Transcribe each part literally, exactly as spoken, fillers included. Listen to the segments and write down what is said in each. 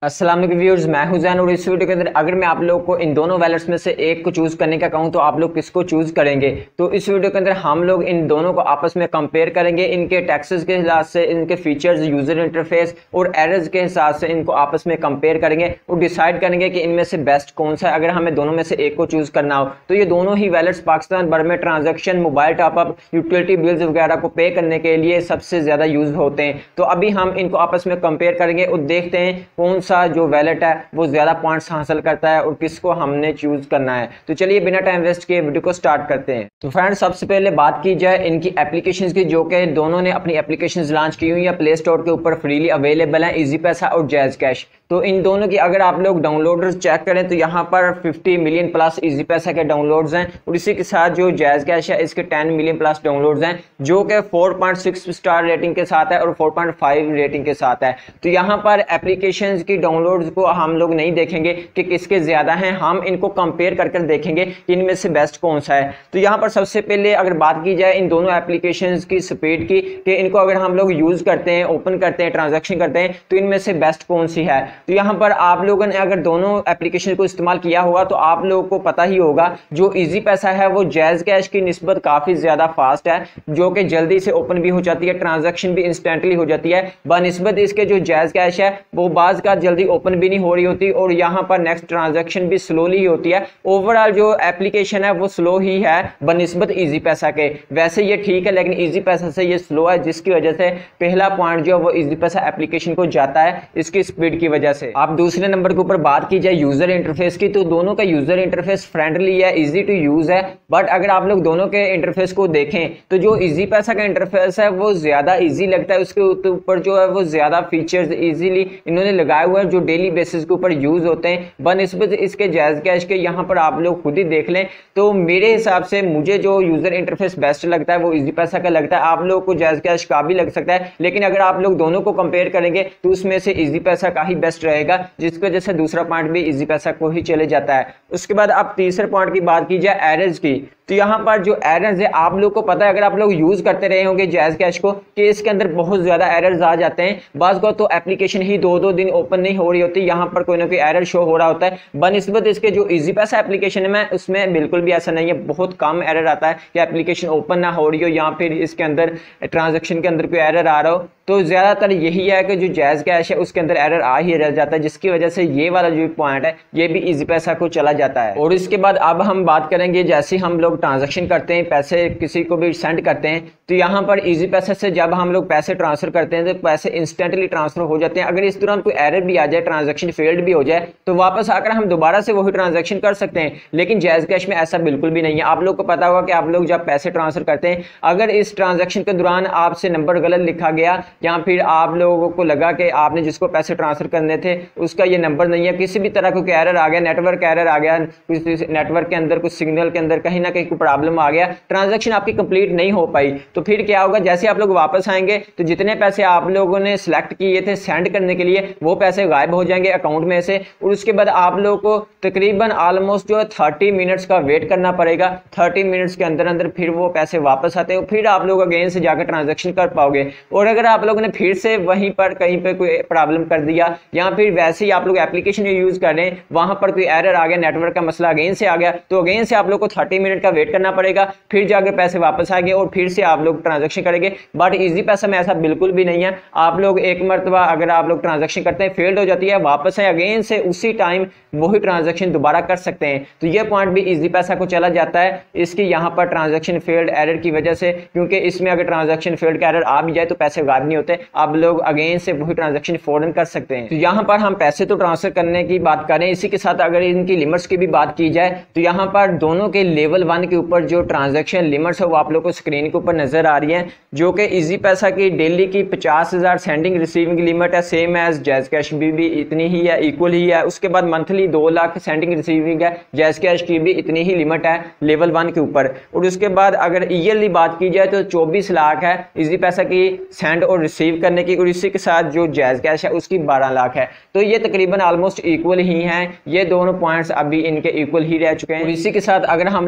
अस्सलाम वालेकुम व्यूअर्स, मैं हूं जैन और इस वीडियो के अंदर अगर मैं आप लोगों को इन दोनों वैलेट्स में से एक को चूज करने का कहूं तो आप लोग किसको चूज करेंगे। तो इस वीडियो के अंदर हम लोग इन दोनों को आपस में कंपेयर करेंगे, इनके टैक्सेस के हिसाब से, इनके फीचर्स, यूजर इंटरफेस और एरर्स के हिसाब से इनको आपस में कंपेयर करेंगे और डिसाइड करेंगे कि इनमें से बेस्ट कौन सा है। अगर हमें दोनों में से एक को चूज करना हो तो ये दोनों ही वैलेट्स पाकिस्तान भर में transaction, mobile top up, utility bills वगैरह को पे करने के लिए सबसे ज्यादा यूज होते हैं। तो अभी हम इनको आपस में कंपेयर करेंगे और देखते हैं कौन सा जो वैलेट है वो ज्यादा पॉइंट्स हासिल करता है और किसको हमने चूज करना है। तो चलिए बिना टाइम वेस्ट किए वीडियो को स्टार्ट करते हैं। तो फ्रेंड्स, सबसे पहले बात की जाए इनकी एप्लीकेशंस की, जो कि दोनों ने अपनी एप्लीकेशंस लॉन्च की हुई है, प्ले स्टोर के ऊपर फ्रीली अवेलेबल है, इजी पैसा और जैज कैश। तो इन दोनों की अगर आप लोग डाउनलोडर्स चेक करें तो यहाँ पर पचास मिलियन प्लस इजी पैसा के डाउनलोड्स हैं और इसी के साथ जो जैज कैश है इसके दस मिलियन प्लस डाउनलोड्स हैं, जो कि चार पॉइंट छह स्टार रेटिंग के साथ है और चार पॉइंट पाँच रेटिंग के साथ है। तो यहाँ पर एप्लीकेशंस की डाउनलोड्स को हम लोग नहीं देखेंगे कि किसके ज्यादा हैं, हम इनको कंपेयर करके देखेंगे कि इनमें से बेस्ट कौन सा है। तो यहाँ पर सबसे पहले अगर बात की जाए इन दोनों एप्लीकेशंस की स्पीड की, कि इनको अगर हम लोग यूज करते हैं, ओपन करते हैं, ट्रांजैक्शन करते हैं तो इनमें से बेस्ट कौन सी है। तो यहाँ पर आप लोगों ने अगर दोनों एप्लीकेशन को इस्तेमाल किया होगा तो आप लोगों को पता ही होगा जो इजी पैसा है वो जैज कैश की निस्बत काफी ज्यादा फास्ट है, जो कि जल्दी से ओपन भी हो जाती है, ट्रांजैक्शन भी इंस्टेंटली हो जाती है। बनिस्बत इसके जो जैज कैश है वो बाज का जल्दी ओपन भी नहीं हो रही होती और यहाँ पर नेक्स्ट ट्रांजैक्शन भी स्लोली ही होती है। ओवरऑल जो एप्लीकेशन है वो स्लो ही है बनिस्बत इजी पैसा के। वैसे ये ठीक है लेकिन इजी पैसा से ये स्लो है, जिसकी वजह से पहला पॉइंट जो है वो इजी पैसा एप्लीकेशन को जाता है इसकी स्पीड की वजह से। आप दूसरे नंबर के ऊपर बात की जाए यूजर इंटरफेस की, तो दोनों का यूजर इंटरफेस फ्रेंडली है, इजी टू यूज है। बट अगर आप लोग दोनों के इंटरफेस को देखें तो जो इजी पैसा का इंटरफेस है वो ज्यादा इजी लगता है, उसके ऊपर जो है वो ज्यादा फीचर्स इजीली इन्होंने लगाए हुए हैं जो डेली बेसिस के ऊपर यूज होते हैं बनिस्बत इसके जैज कैश के। यहाँ पर आप लोग खुद ही देख लें तो मेरे हिसाब से मुझे जो यूजर इंटरफेस बेस्ट लगता है वो इजी पैसा का लगता है। आप लोगों को जैज कैश का भी लग सकता है, लेकिन अगर आप लोग दोनों को कंपेयर करेंगे तो उसमें से इजी पैसा का ही बेस्ट रहेगा, जिसकी वजह से दूसरा पॉइंट भी इजी पैसा को ही चले जाता है। उसके बाद अब तीसरे पॉइंट की बात की जाए एरर्स की, तो यहाँ पर जो एरर्स है आप लोग को पता है, अगर आप लोग यूज करते रहे होंगे जैज कैश को, कि इसके अंदर बहुत ज्यादा एरर्स आ जाते हैं। बाज़ को तो एप्लीकेशन ही दो दो दिन ओपन नहीं हो रही होती, यहाँ पर कोई ना कोई एरर शो हो रहा होता है। बनिस्बत इसके जो इजी पैसा एप्लीकेशन है उसमें बिल्कुल भी ऐसा नहीं है, बहुत कम एरर आता है कि एप्लीकेशन ओपन ना हो रही हो या फिर इसके अंदर ट्रांजेक्शन के अंदर कोई एरर आ रहा हो। तो ज्यादातर यही है कि जो जैज कैश है उसके अंदर एरर आ ही रह जाता है, जिसकी वजह से ये वाला जो पॉइंट है ये भी इजी पैसा को चला जाता है। और इसके बाद अब हम बात करेंगे जैसे हम लोग ट्रांजैक्शन करते हैं, पैसे किसी को भी सेंड करते हैं, तो यहाँ पर इजी पैसे से जब हम लोग पैसे ट्रांसफर करते हैं तो पैसे इंस्टेंटली ट्रांसफर हो जाते हैं। अगर इस दौरान कोई एरर भी आ जाए, ट्रांजैक्शन फेल्ड भी हो जाए, तो वापस आकर हम दोबारा से वही ट्रांजैक्शन कर सकते हैं। लेकिन जैज कैश में ऐसा बिल्कुल भी नहीं है। आप लोग को पता होगा कि आप लोग जब पैसे ट्रांसफर करते हैं, अगर इस ट्रांजैक्शन के दौरान आपसे नंबर गलत लिखा गया या फिर आप लोगों को लगा कि आपने जिसको पैसे ट्रांसफर करने थे उसका ये नंबर नहीं है, किसी भी तरह का एरर आ गया, नेटवर्क एरर आ गया, नेटवर्क के अंदर कुछ सिग्नल के अंदर कहीं ना कहीं कोई प्रॉब्लम आ गया, ट्रांजैक्शन आपकी कंप्लीट नहीं हो पाई, तो फिर क्या होगा, जैसे आप लोग वापस आएंगे तो जितने पैसे आप लोगों ने सिलेक्ट किए थे सेंड करने के लिए वो पैसे गायब हो जाएंगे अकाउंट में से। और उसके बाद आप लोगों को तकरीबन ऑलमोस्ट जो है थर्टी मिनट्स का वेट करना पड़ेगा। थर्टी मिनट्स के अंदर अंदर फिर वो पैसे वापस आते हैं, फिर आप लोग अगेन से जाकर ट्रांजैक्शन कर पाओगे। और अगर आप लोगों ने फिर से वहीं पर कहीं पे कोई प्रॉब्लम कर दिया या फिर वैसे ही आप लोग एप्लीकेशन यूज कर रहे हैं, वहां पर कोई एरर आ गया, नेटवर्क का मसला अगेन से आ गया, तो अगेन से आप लोग को थर्टी मिनट का वेट करना पड़ेगा, फिर जाकर पैसे वापस आएंगे और फिर से आप लोग ट्रांजैक्शन करेंगे। बट इजी पैसा में ऐसा बिल्कुल भी नहीं है। आप लोग एक मरतबा अगर आप लोग ट्रांजैक्शन करते हैं, फेल्ड हो जाती है, वापस है अगेन से उसी टाइम वही ट्रांजैक्शन दोबारा कर सकते हैं। तो ये पॉइंट भी इजी पैसा को चला जाता है इसकी यहाँ पर ट्रांजैक्शन फेल्ड एरर की वजह से, क्योंकि इसमें अगर ट्रांजैक्शन फेल्ड का एरर आ भी जाए तो पैसे गायब नहीं होते, आप लोग अगेन से वही ट्रांजैक्शन फौरन कर सकते हैं। तो यहाँ पर हम पैसे तो ट्रांसफर करने की बात करें, इसी के साथ अगर इनकी लिमिट्स की भी बात की जाए तो यहाँ पर दोनों के लेवल वन के ऊपर जो ट्रांजैक्शन लिमिट्स है वो आप लोग को स्क्रीन के ऊपर नजर आ रही है, जो कि इजी पैसा की डेली की पचास हजार सेंडिंग रिसीविंग लिमिट है, सेम एज जैज कैश भी, भी इतनी ही है, इक्वल ही है। उसके बाद मंथली दो लाख सेंडिंग रिसीविंग है, जैज कैश की भी इतनी ही लिमिट है लेवल वन के ऊपर। और उसके बाद अगर ईयरली बात की जाए तो चौबीस लाख है इजी पैसा की सेंड और रिसीव करने की, और इसी के साथ जो जैज कैश है उसकी बारह लाख है। तो ये तकरीबन ऑलमोस्ट इक्वल ही हैं, ये दोनों पॉइंट्स अभी इनके इक्वल ही रह चुके हैं। और इसी के साथ अगर हम लोग नेक्स्ट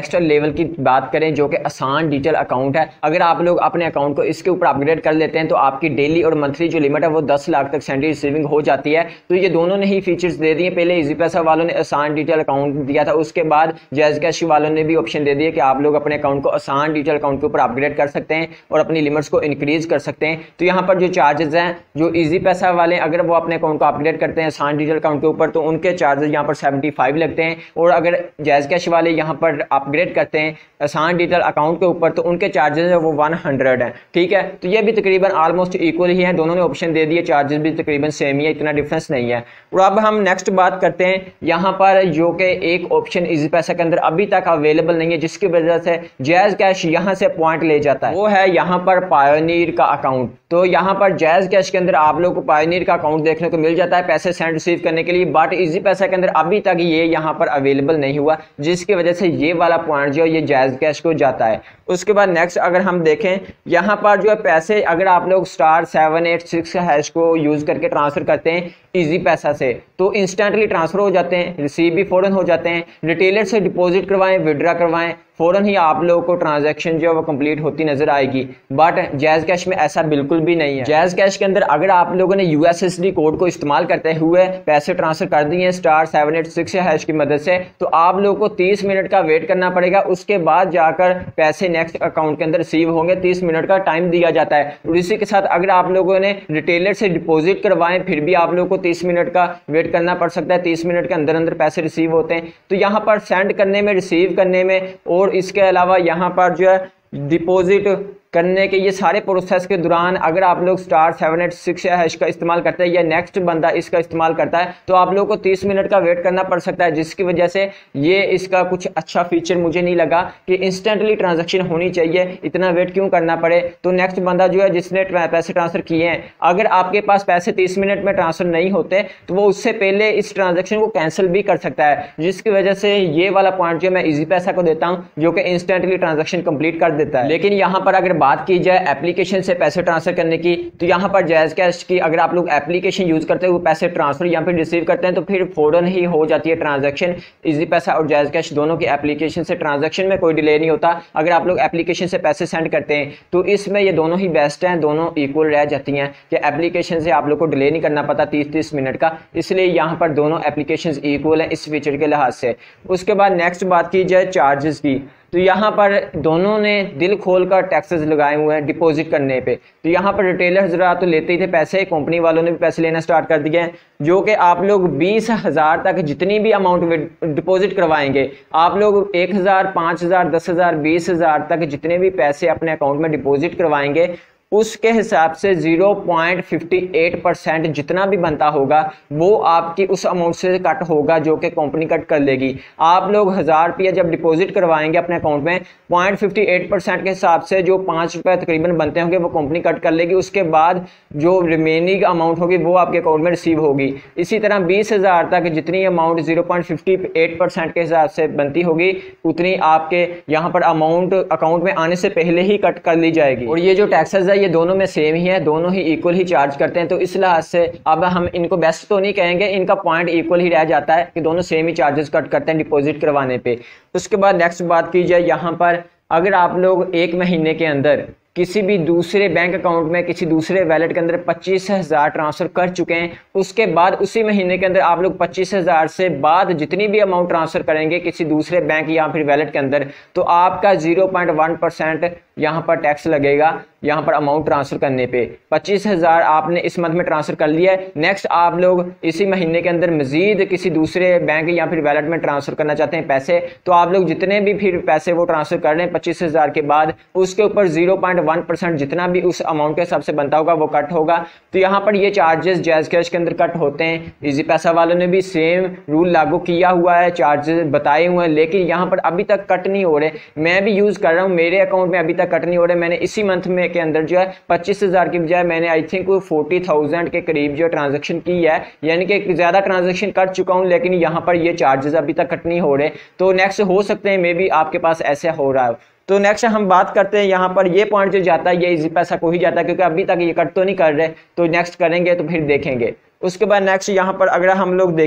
नेक्स्ट लेवल की बात करें जो कि आसान डिजिटल अकाउंट है, अगर आप लोग अपने अकाउंट को इसके ऊपर अपग्रेड कर लेते हैं तो आपकी डेली और मंथली जो लिमिट है वो दस लाख तक सैलरी रिसीविंग हो जाती है। तो ये दोनों ने ही फीचर्स दे दिए। पहले इजी पैसा वालों ने आसान डिजिटल अकाउंट दिया था, उसके बाद जैज़ कैश वालों ने भी ऑप्शन दे दिए कि आप लोग अपने अकाउंट को आसान डिजिटल अकाउंट के ऊपर अपग्रेड कर सकते हैं और अपनी लिमिट्स को इंक्रीज कर सकते हैं। तो यहाँ पर जो चार्जेस हैं, जो इजी पैसा वाले अगर वो अपने अकाउंट को अपग्रेड करते हैं आसान डिजिटल अकाउंट के ऊपर तो उनके चार्जेस यहाँ पर सेवेंटी फाइव लगते हैं, और अगर जैज़ कैश वाले यहाँ पर अपग्रेड करते हैं आसान डिजिटल अकाउंट के ऊपर तो उनके चार्जेस है वो वन हंड्रेड है। ठीक है, तो ये भी तकरीबन ऑलमोस्ट इक्वल ही है, दोनों ने ऑप्शन दे दिए, चार्जेस भी तकरीबन सेम ही है, इतना डिफरेंस नहीं है। और अब हम नेक्स्ट बात करते हैं यहाँ पर जो कि एक ऑप्शन इजी पैसा के अंदर अभी तक अवेलेबल नहीं है जिसकी वजह से जैज़ कैश यहाँ से पॉइंट ले जाता है, वो है यहाँ पर पायोनियर का अकाउंट। तो यहाँ पर जैज़ कैश के अंदर आप लोग को पायोनियर का अकाउंट देखने को मिल जाता है पैसे सेंड रिसीव करने के लिए, बट इजी पैसा के अंदर अभी तक ये यहाँ पर अवेलेबल नहीं हुआ जिसकी वजह से ये वाला पॉइंट जो ये जैज़ कैश को जाता है। उसके बाद नेक्स्ट अगर हम देखें यहाँ पर जो है पैसे अगर आप लोग star seven eight six hash को यूज करके ट्रांसफर करते हैं इजी पैसा से तो इंस्टेंटली ट्रांसफर हो जाते हैं, रिसीव भी फौरन हो जाते हैं। रिटेलर से डिपॉजिट करवाएं, विड्रा करवाएं, फौरन ही आप लोगों को ट्रांजैक्शन जो है वो कंप्लीट होती नजर आएगी। बट जैज़ कैश में ऐसा बिल्कुल भी नहीं है। जैज़ कैश के अंदर अगर आप लोगों ने यूएसएसडी कोड को इस्तेमाल करते हुए पैसे ट्रांसफर कर दिए star seven eight six hash की मदद से तो आप लोगों को तीस मिनट का वेट करना पड़ेगा, उसके बाद जाकर पैसे नेक्स्ट अकाउंट के अंदर रिसीव होंगे। तीस मिनट का टाइम दिया जाता है। और इसी के साथ अगर आप लोगों ने रिटेलर से डिपॉजिट करवाएं फिर भी आप लोगों को तीस मिनट का वेट करना पड़ सकता है, तीस मिनट के अंदर अंदर पैसे रिसीव होते हैं। तो यहाँ पर सेंड करने में, रिसीव करने में और इसके अलावा यहाँ पर जो है डिपॉजिट करने के ये सारे प्रोसेस के दौरान अगर आप लोग star seven eight six hash का इस्तेमाल करते हैं या नेक्स्ट बंदा इसका इस्तेमाल करता है तो आप लोगों को तीस मिनट का वेट करना पड़ सकता है, जिसकी वजह से ये इसका कुछ अच्छा फीचर मुझे नहीं लगा कि इंस्टेंटली ट्रांजैक्शन होनी चाहिए, इतना वेट क्यों करना पड़े। तो नेक्स्ट बंदा जो है जिसने पैसे ट्रांसफर किए हैं अगर आपके पास पैसे तीस मिनट में ट्रांसफर नहीं होते तो वो उससे पहले इस ट्रांजेक्शन को कैंसिल भी कर सकता है, जिसकी वजह से ये वाला पॉइंट जो मैं इजी पैसा को देता हूँ जो कि इंस्टेंटली ट्रांजेक्शन कंप्लीट कर देता है। लेकिन यहाँ पर अगर बात की जाए एप्लीकेशन से पैसे ट्रांसफर करने की तो यहाँ पर जैज़ कैश की अगर आप लोग एप्लीकेशन यूज करते हुए पैसे ट्रांसफर या फिर रिसीव करते हैं तो फिर फौरन ही हो जाती है ट्रांजैक्शन। इजी पैसा और जैज़ कैश दोनों की एप्लीकेशन से ट्रांजैक्शन में कोई डिले नहीं होता। अगर आप लोग एप्लीकेशन से पैसे सेंड करते हैं तो इसमें ये दोनों ही बेस्ट हैं, दोनों इक्वल रह जाती हैं कि एप्लीकेशन से आप लोग को डिले नहीं करना पड़ता तीस तीस मिनट का, इसलिए यहाँ पर दोनों एप्लीकेशन इक्वल है इस फीचर के लिहाज से। उसके बाद नेक्स्ट बात की जाए चार्जेस की तो यहाँ पर दोनों ने दिल खोलकर टैक्सेस लगाए हुए हैं डिपॉजिट करने पे। तो यहाँ पर रिटेलर जरा तो लेते ही थे पैसे, कंपनी वालों ने भी पैसे लेना स्टार्ट कर दिए हैं जो कि आप लोग बीस हजार तक जितनी भी अमाउंट डिपॉजिट करवाएंगे, आप लोग एक हजार पाँच हजार दस हजार बीस हजार तक जितने भी पैसे अपने अकाउंट में डिपॉजिट करवाएंगे उसके हिसाब से zero point five eight percent जितना भी बनता होगा वो आपकी उस अमाउंट से कट होगा जो कि कंपनी कट कर लेगी। आप लोग हज़ार रुपया जब डिपॉजिट करवाएंगे अपने अकाउंट में पॉइंट फिफ्टी एट परसेंट के हिसाब से जो पाँच रुपये तकरीबन बनते होंगे वो कंपनी कट कर लेगी, उसके बाद जो रिमेनिंग अमाउंट होगी वो आपके अकाउंट में रिसीव होगी। इसी तरह बीस हज़ार तक जितनी amount zero point fifty eight percent के हिसाब से बनती होगी उतनी आपके यहाँ पर अमाउंट अकाउंट में आने से पहले ही कट कर ली जाएगी। और ये जो टैक्सेस है ये दोनों में सेम ही है, दोनों ही इक्वल ही चार्ज करते हैं। तो इस लिहाज से अब हम इनको बेस्ट तो नहीं कहेंगे, इनका पॉइंट इक्वल ही रह जाता है कि दोनों सेम ही चार्जेस कट करते हैं डिपॉजिट करवाने पे। उसके बाद नेक्स्ट बात की जाए यहाँ पर अगर आप लोग एक महीने के अंदर किसी भी दूसरे बैंक अकाउंट में किसी दूसरे वैलेट के अंदर पच्चीस हजार ट्रांसफर कर चुके हैं, उसके बाद उसी महीने के अंदर आप लोग पच्चीस हजार से बाद जितनी भी अमाउंट ट्रांसफर करेंगे किसी दूसरे बैंक या फिर वैलेट के अंदर तो आपका ज़ीरो पॉइंट वन परसेंट यहाँ पर टैक्स लगेगा यहाँ पर अमाउंट ट्रांसफर करने पे। पच्चीस हजार आपने इस मंथ में ट्रांसफर कर लिया है, नेक्स्ट आप लोग इसी महीने के अंदर मजीद किसी दूसरे बैंक या फिर वैलेट में ट्रांसफर करना चाहते हैं पैसे, तो आप लोग जितने भी फिर पैसे वो ट्रांसफर कर रहे हैं पच्चीस हजार के बाद उसके ऊपर जीरो पॉइंट वन परसेंट जितना भी उस अमाउंट के हिसाब से बनता होगा वो कट होगा। तो यहाँ पर ये चार्जेस जैज़ कैश के अंदर कट होते हैं। इजी पैसा वालों ने भी सेम रूल लागू किया हुआ है, चार्जेस बताए हुए हैं, लेकिन यहाँ पर अभी तक कट नहीं हो रहे। मैं भी यूज कर रहा हूँ, मेरे अकाउंट में अभी तक कट नहीं हो रहे। मैंने इसी मंथ में के अंदर जो है पच्चीस हजार की बजाय मैंने आई थिंक फोर्टी थाउजेंड के करीब जो ट्रांजेक्शन की है, यानी कि ज्यादा ट्रांजेक्शन कर चुका हूं, लेकिन यहाँ पर ये चार्जेस अभी तक कट नहीं हो रहे। तो नेक्स्ट हो सकते हैं मे बी आपके पास ऐसे हो रहा है। तो नेक्स्ट हम बात करते हैं यहाँ पर ये पॉइंट जो जाता है ये इजी पैसा को ही जाता है, क्योंकि अभी तक ये कट तो नहीं कर रहे, तो नेक्स्ट करेंगे तो फिर देखेंगे। उसके बाद नेक्स्ट यहाँ पर अगर हम लोग देखें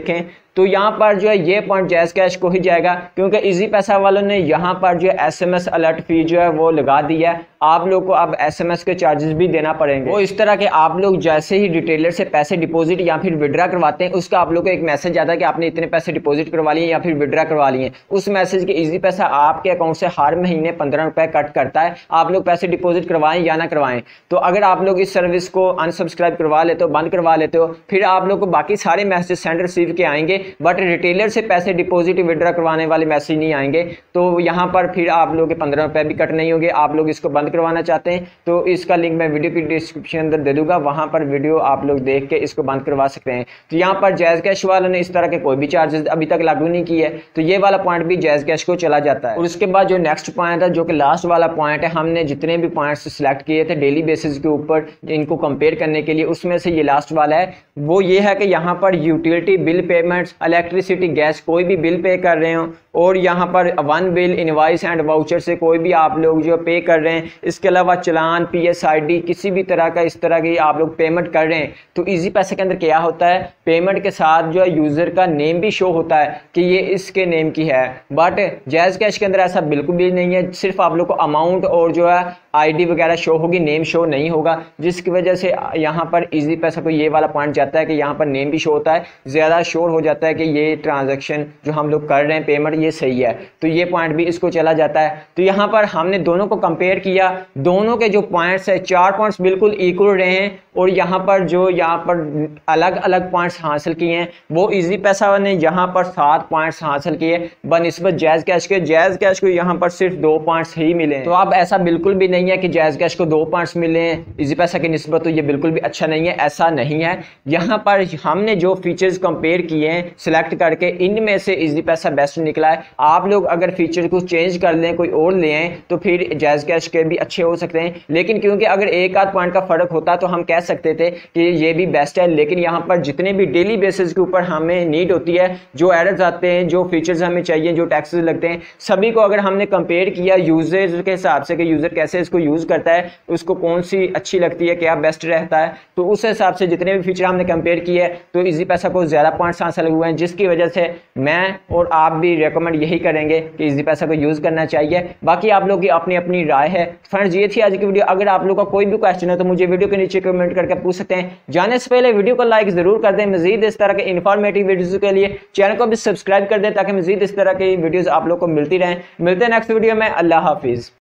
तो यहाँ पर जो है ये पॉइंट जैज़ कैश को ही जाएगा, क्योंकि इजी पैसा वालों ने यहाँ पर जो है एसएमएस अलर्ट फी जो है वो लगा दी है। आप लोग को अब एसएमएस के चार्जेस भी देना पड़ेंगे। वो इस तरह के आप लोग जैसे ही रिटेलर से पैसे डिपॉजिट या फिर विड्रा करवाते हैं, उसका आप लोग को एक मैसेज आता है कि आपने इतने पैसे डिपॉजिट करवा लिए या फिर विड्रा करवा लिए। उस मैसेज के इजी पैसा आपके अकाउंट से हर महीने पंद्रह रुपए कट करता है, आप लोग पैसे डिपॉजिट करवाएं या ना करवाएं। तो अगर आप लोग इस सर्विस को अनसब्सक्राइब करवा लेते हो, बंद करवा लेते हो, फिर आप लोग को बाकी सारे मैसेज सेंड रिसीव के आएंगे, बट रिटेलर से पैसे डिपॉजिट विड्रा करवाने वाले मैसेज नहीं आएंगे। तो यहाँ पर फिर आप लोग के पंद्रह रुपए भी कट नहीं होंगे। आप लोग इसको बंद करवाना चाहते हैं तो इसका लिंक मैं वीडियो की डिस्क्रिप्शन अंदर दे दूंगा, वहां पर वीडियो आप लोग देख के इसको बंद करवा सकते हैं। तो यहाँ पर जैज़ कैश वालों ने इस तरह के कोई भी चार्जेस अभी तक लागू नहीं किए, तो ये वाला पॉइंट भी जैज़ कैश को चला जाता है। और उसके बाद जो नेक्स्ट पॉइंट है, जो कि लास्ट वाला पॉइंट है, हमने जितने भी पॉइंट्स सिलेक्ट किए थे डेली बेसिस के ऊपर इनको कंपेयर करने के लिए, उसमें से ये लास्ट वाला है। वो ये है कि यहाँ पर utility bill payments, electricity, gas, कोई भी बिल पे कर रहे हो और यहाँ पर one bill, invoice and voucher से कोई भी आप लोग जो पे कर रहे हैं, इसके अलावा चलान, पीएसआईडी, किसी भी तरह का इस तरह की आप लोग पेमेंट कर रहे हैं, तो इजी पैसे के अंदर क्या होता है, पेमेंट के साथ जो है यूजर का नेम भी शो होता है कि ये इसके नेम की है। बट जैज़ कैश के अंदर ऐसा बिल्कुल भी नहीं है, सिर्फ आप लोग को अमाउंट और जो है आईडी वगैरह शो होगी, नेम शो नहीं होगा, जिसकी वजह से यहाँ पर इजी पैसा को ये वाला पॉइंट जाता है कि यहाँ पर नेम भी शो होता है, ज़्यादा श्योर हो जाता है कि ये ट्रांजैक्शन जो हम लोग कर रहे हैं पेमेंट ये सही है, तो ये पॉइंट भी इसको चला जाता है। तो यहाँ पर हमने दोनों को कंपेयर किया, दोनों के जो पॉइंट्स है, चार पॉइंट्स बिल्कुल इक्वल रहे हैं और यहाँ पर जो यहाँ पर अलग अलग पॉइंट्स हासिल किए हैं, वो इजी पैसा ने यहाँ पर सात पॉइंट्स हासिल किए बनिस्बत जैज़ कैश के। जैज़ कैश को यहाँ पर सिर्फ दो पॉइंट्स ही मिले। तो अब ऐसा बिल्कुल भी नहीं है कि जैज़ कैश को दो पॉइंट्स मिले हैं इजी पैसा की निस्बत, तो ये बिल्कुल भी अच्छा नहीं है, ऐसा नहीं है। यहाँ पर हमने जो फीचर्स कंपेयर किए हैं सिलेक्ट करके, इनमें से इजी पैसा बेस्ट निकला है। आप लोग अगर फीचर को चेंज कर लें, कोई और ले आए, तो फिर जैज़ कैश के भी अच्छे हो सकते हैं। लेकिन क्योंकि अगर एक आध पॉइंट का फर्क होता तो हम कह सकते थे कि ये भी बेस्ट है, लेकिन यहाँ पर जितने भी डेली बेसिस के ऊपर हमें नीड होती है, जो एरर्स आते हैं, जो फीचर्स हमें चाहिए, जो टैक्सेस लगते हैं, सभी को अगर हमने कंपेयर किया यूजर्स के हिसाब से कि यूजर कैसे इसको यूज करता है, उसको कौन सी अच्छी लगती है, क्या बेस्ट रहता है, तो उस हिसाब से जितने भी फीचर हमने कंपेयर किए तो इजी पैसा को ज्यादा पॉइंट्स हासिल हुए हैं, जिसकी वजह से मैं और आप भी रेकमेंड यही करेंगे कि इजी पैसा को यूज करना चाहिए। बाकी आप लोग की अपनी अपनी राय है। फ्रेंड्स, ये थी आज की वीडियो। अगर आप लोग का कोई भी क्वेश्चन है तो मुझे वीडियो के नीचे कमेंट करके पूछ सकते हैं। जाने से पहले वीडियो को लाइक जरूर कर दें। मजीद इस तरह के इन्फॉर्मेटिव वीडियोस के लिए चैनल को भी सब्सक्राइब कर दें, ताकि मजीद इस तरह की वीडियोस आप लोग को मिलती रहें। मिलते हैं नेक्स्ट वीडियो में। अल्लाह हाफिज।